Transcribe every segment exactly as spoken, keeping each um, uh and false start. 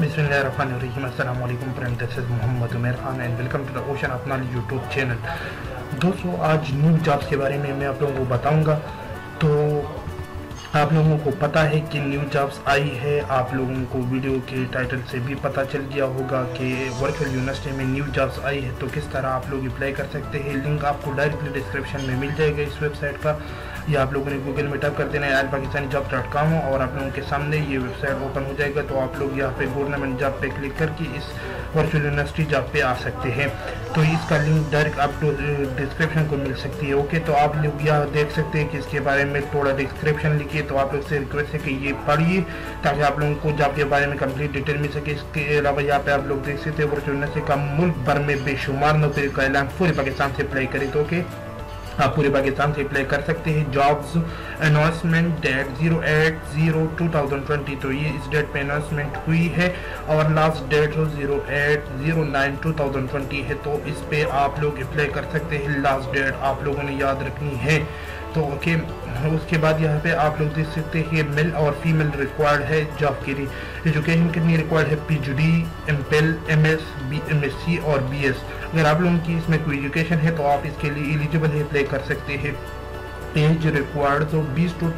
बिस्मिल्लाहिर्रहमानिर्रहीम अस्सलाम वालेकुम friend, this is Mohammad Umar Khan and welcome to the ocean अपना यूट्यूब चैनल। दोस्तों, आज न्यू जॉब्स के बारे में मैं आप लोगों को बताऊंगा। तो आप लोगों को पता है कि न्यू जॉब्स आई है, आप लोगों को वीडियो के टाइटल से भी पता चल गया होगा कि वर्चुअल यूनिवर्सिटी में न्यू जॉब्स आई है। तो किस तरह आप लोग अप्लाई कर सकते हैं, लिंक आपको डायरेक्टली डिस्क्रिप्शन में मिल जाएगा इस वेबसाइट का, या आप लोगों ने गूगल में टाइप कर देना है all Pakistani job dot com और आप लोगों के सामने ये वेबसाइट ओपन हो जाएगा। तो आप लोग यहाँ पे गवर्नमेंट जॉब पे क्लिक करके इस वर्चुअल यूनिवर्सिटी जॉब पे आ सकते हैं। तो इसका लिंक डायरेक्ट आपको डिस्क्रिप्शन को मिल सकती है। ओके, तो आप लोग यहाँ देख सकते हैं कि इसके बारे में थोड़ा डिस्क्रिप्शन लिखिए। तो आप लोग से रिक्वेस्ट है कि ये पढ़िए ताकि आप लोगों को जॉब के बारे में कंप्लीट डिटेल मिल सके। इसके अलावा यहाँ पे आप लोग देख सकते हैं वर्चुअल यूनिवर्सिटी का मुल्क भर में बेशुमार नौकरी का ऐलान पूरे पाकिस्तान से अप्लाई करें। तो ओके, आप पूरे पाकिस्तान से अप्लाई कर सकते हैं। Jobs announcement date zero eight zero two thousand twenty, तो ये इस डेट पे अनाउंसमेंट हुई है और लास्ट डेट हो zero eight zero nine two thousand twenty है। तो इस पे आप लोग अप्लाई कर सकते हैं। लास्ट डेट आप लोगों ने याद रखनी है। तो ओके, उसके बाद यहाँ पे आप लोग देख सकते हैं मेल और फीमेल रिक्वायर्ड है जॉब के लिए। एजुकेशन कितनी रिक्वायर्ड है? PhD, MPhil, MS, B MSc और बीएस। अगर आप लोगों की इसमें कोई एजुकेशन है तो आप इसके लिए एलिजिबल है, अप्लाई कर सकते हैं। एज रिक्वायर्ड तो बीस to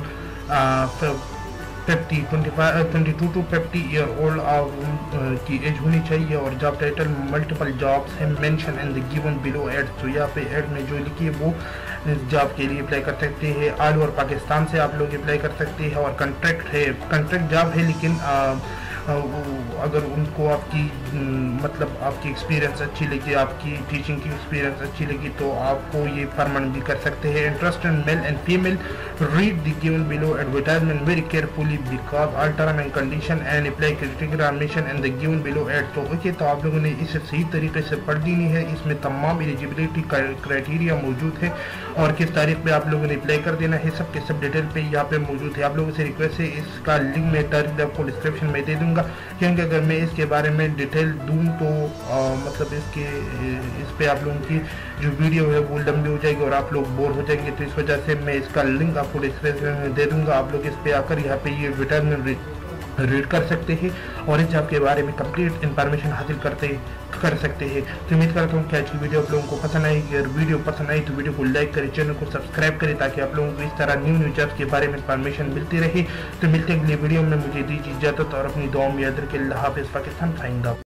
fifty twenty five twenty two to fifty year old की एज होनी चाहिए। और जॉब टाइटल मल्टीपल जॉब्स है mention in the given below ad. तो यहाँ पे एड में जो लिखी है वो जॉब के लिए अप्लाई कर सकते हैं। ऑल ओवर पाकिस्तान से आप लोग अप्लाई कर सकते हैं और कॉन्ट्रैक्ट है, कॉन्ट्रैक्ट जॉब है, लेकिन आ, अगर उनको आपकी मतलब आपकी एक्सपीरियंस अच्छी लगी, आपकी टीचिंग की एक्सपीरियंस अच्छी लगी तो आपको ये परमानेंट भी कर सकते हैं। Interest in male and female, read the given below advertisement very carefully because all term and condition and apply criteria and the given below ad. तो ओके, तो आप लोगों ने इसे सही तरीके से पढ़ लेनी है। इसमें तमाम एलिजिबिलिटी क्राइटेरिया मौजूद है और किस तारीख पे आप लोगों ने अप्लाई कर देना है, सब के सब डिटेल पे यहाँ पे मौजूद है। आप लोगों से रिक्वेस्ट है, इसका लिंक मैं डायरेक्ट आपको डिस्क्रिप्शन में दे दूँगा, क्योंकि अगर मैं इसके बारे में डिटेल दूं तो आ, मतलब इसके इस पे आप लोगों की जो वीडियो है वो लंबी हो जाएगी और आप लोग बोर हो जाएंगे। तो इस वजह से मैं इसका लिंक आपको डिस्क्रिप्शन में दे दूंगा। आप लोग इस पे आकर यहाँ पे ये विटामिन रीड कर सकते हैं और इस जॉब के बारे में कंप्लीट इंफॉर्मेशन हासिल करते कर सकते हैं। तो उम्मीद करता हूँ कि आज की वीडियो आप लोगों को पसंद आएगी। अगर वीडियो पसंद आई तो वीडियो को लाइक करें, चैनल को सब्सक्राइब करें ताकि आप लोगों को इस तरह न्यू न्यू जॉब्स के बारे में इंफॉर्मेशन मिलती रहे। तो मिलते हैं अगले वीडियो में, मुझे दीजिए इजाजत और अपनी दुआ में याद रखें। अल्लाह हाफिज़, पाकिस्तान साइंड ऑफ।